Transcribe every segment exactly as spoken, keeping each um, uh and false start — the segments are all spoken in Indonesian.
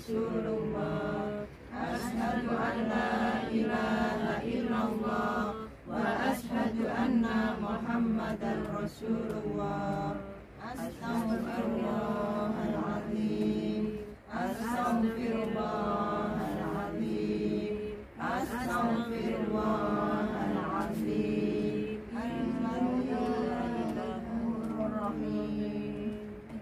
Rasulullah. Ashhadu an la ilaha illallah wa ashhadu anna Muhammadan Rasulullah. Astaghfirullahaladzim, astaghfirullahaladzim, astaghfirullahaladzim. Bismillahirrahmanirrahim.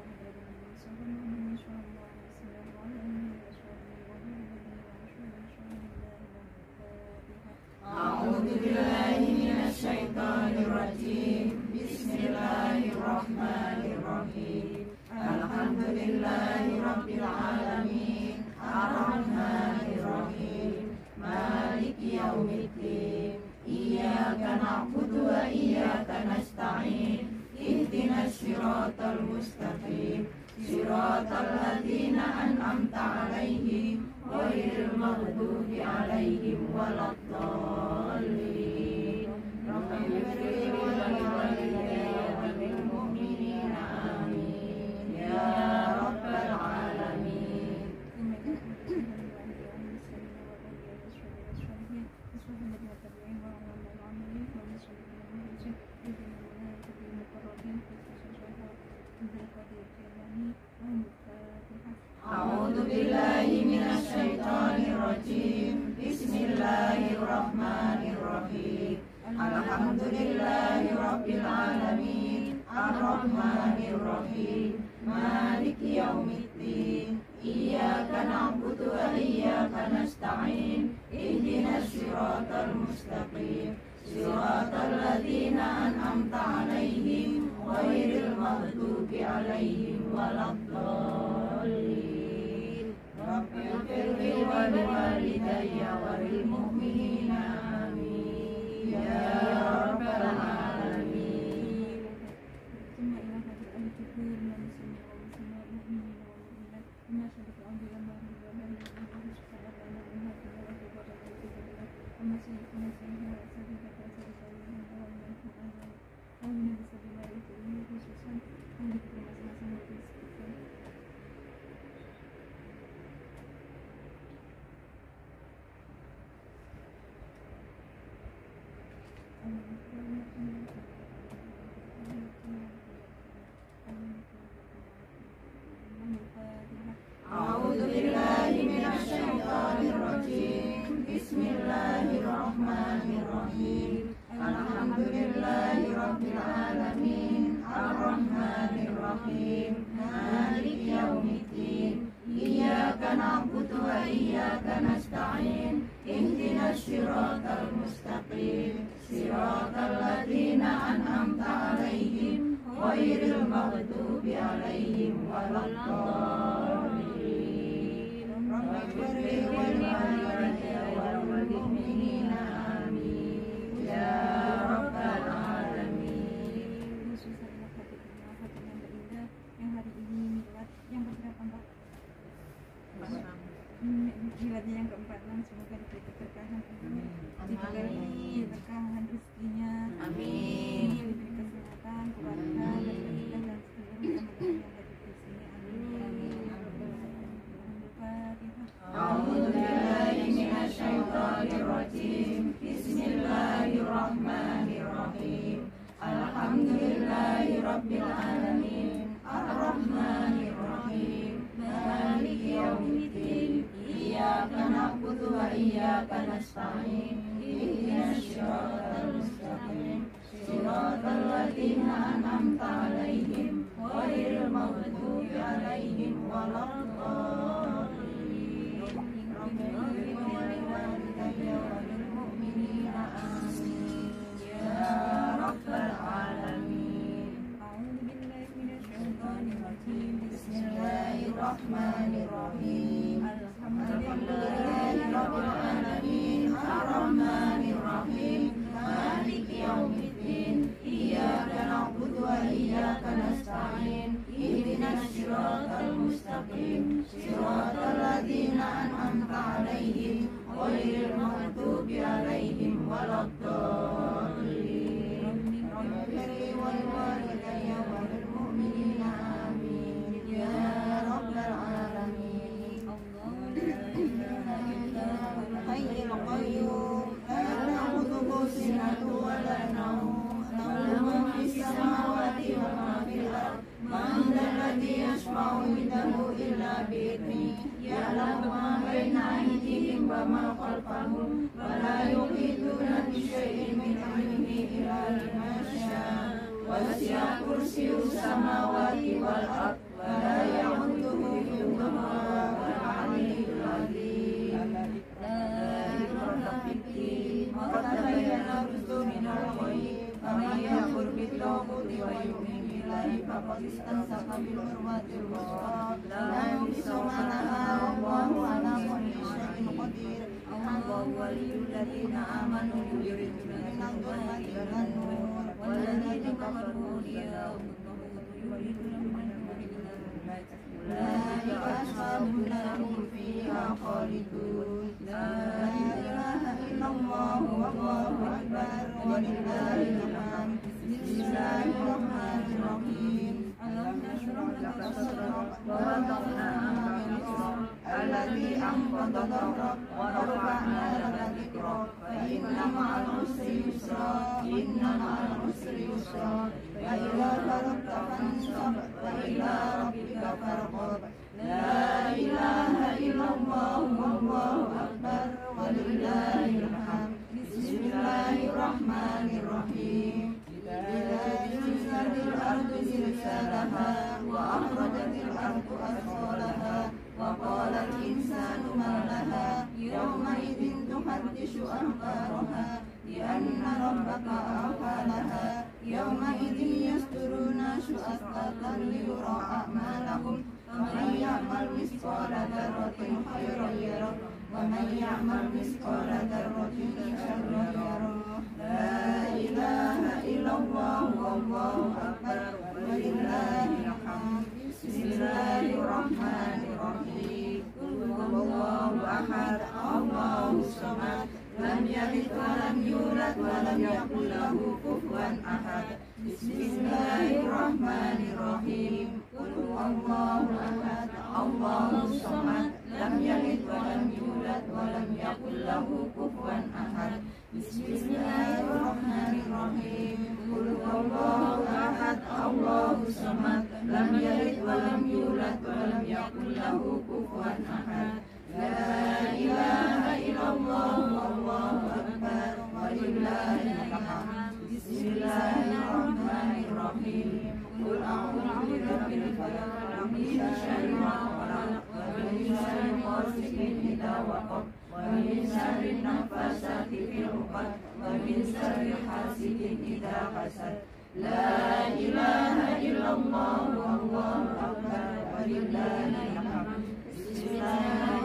A'udzu billahi minasy syaithanir rajim. Bismillahirrahmanirrahim. Alhamdulillahi rabbil alamin. Ar-Rahmanir Rahim. Maliki yaumiddin. Iyyaka na'budu wa iyyaka nasta'in. Ihdinas siratal mustaqim. Siratal ladzina an'amta 'alaihim ghairil maghdubi 'alaihim waladdallin. Rabbana ighfir li walidayya wa lil mu'minina amin ya rabbal alamin. A'udzu billahi minasy syaithanir rajim. Bismillahirrahmanirrahim. Alhamdulillahi rabbil alamin. Ar-Rahmanir Rahim. Maliki yaumiddin. Iyyaka na'budu wa iyyaka nasta'in. Ihdinas siratal mustaqim. Siratal ladzina an'amta 'alaihim ghairil maghdubi 'alaihim waladdallin. Rabbighfir li wa liwalidayya wa lil mu'minina amin ya rabbal alamin. A'udzu billahi minasy syaithanir rajim. Bismillahirrahmanirrahim. Alhamdulillahi rabbil alamin. Ar-Rahmanir Rahim. Maliki yaumiddin. Iyyaka na'budu wa iyyaka nasta'in. Ihdinas siratal mustaqim. Siratal ladzina an'amta 'alaihim ghairil maghdubi 'alaihim waladdallin. Rabbighfir li wa liwalidayya wa lil mu'minina amin ya rabbal alamin. Yang hari ini milad yang keberapa, Mbak? Miladnya yang keempat, semoga diberi keberkahan, diberi keberkahan rezekinya, Amin. diberi kesehatan, kebahagiaan, dan keindahan dan seluruh amal yang ada di sini. Amin. A'udzu billahi minasy syaithanir rajim. Bismillahirrahmanirrahim. Alhamdulillahi rabbil alamin. Ar-Rahmanir Rahim. Maliki yaumiddin. Iyyaka na'budu wa iyyaka nasta'in. Ihdinas siratal mustaqim. Siratal ladzina an'amta 'alaihim ghairil maghdubi 'alaihim waladdallin. Rabbana ighfir li walidayya wa lil mu'minina amin ya rabbal alamin. A'udzu billahi minasy syaithanir rajim. Bismillahirrahmanirrahim. Alhamdulillahi rabbil alamin. Ar-Rahmanir Rahim. Maliki yaumiddin. Iyyaka na'budu wa iyyaka nasta'in. Ihdinas siratal mustaqim. وما خلفهم ولا يحيطون بشيء من علمه إلا بما شاء وسع كرسيه السماوات والأرض ولا يئوده حفظهما وهو العلي العظيم. لا إكراه في الدين قد تبين الرشد من الغي فمن يكفر بالطاغوت ويؤمن بالله فقد استمسك بالعروة الوثقى لا انفصام لها والله على كل شيء قدير. الله ولي الذين آمنوا يخرجون من الظلمات إلى النور والذين كفروا أولياءهم الطاغوت يخرجونهم من النور إلى الظلمات أولئك أصحاب النار هم فيها خالدون. لا إله إلا الله والله أكبر ولله الحمد. بسم الله الرحمن الرحيم. ألم نشرح لك صدرك ووضعنا عنك وزرك الذي أنقض ظهرك ورفعنا لك ذكرك فإن مع العسر يسرا إن مع العسر يسرا فإذا فرغت فانصب وإلى ربك فارغب. لا إله إلا الله والله أكبر ولله الحمد. بسم الله الرحمن الرحيم. إذا زلزلت الأرض زلزالها وأخرجت الأرض أثقالها وقال الإنسان ما لها يومئذ تحدث أخبارها بأن ربك أوحى لها يومئذ يصدر الناس أشتاتا ليرى أعمالهم فمن يعمل مثقال ذرة خيرا يره ومن يعمل مثقال ذرة شرا يره. لا إله إلا الله والله أكبر ولله الحمد. بسم الله الرحمن الرحيم. قل هو الله أحد الله الصمد لم يلد ولم يولد ولم يكن له كفوا أحد. بسم الله الرحمن الرحيم. قل هو الله أحد الله الصمد لم يلد ولم يولد ولم يكن له كفوا أحد. بسم الله الرحمن الرحيم. قل هو الله أحد الله الصمد لم يلد ولم يولد ولم يكن له كفوا أحد. لا إله إلا الله والله أكبر ولله الحمد. بسم الله الرحمن الرحيم. قل أعوذ برب الفلق من شر ما خلق ومن شر غاسق إذا وقب ومن شر النفاثات في العقد ومن شر حاسد إذا حسد. لا إله إلا الله والله أكبر ولله الحمد. بسم الله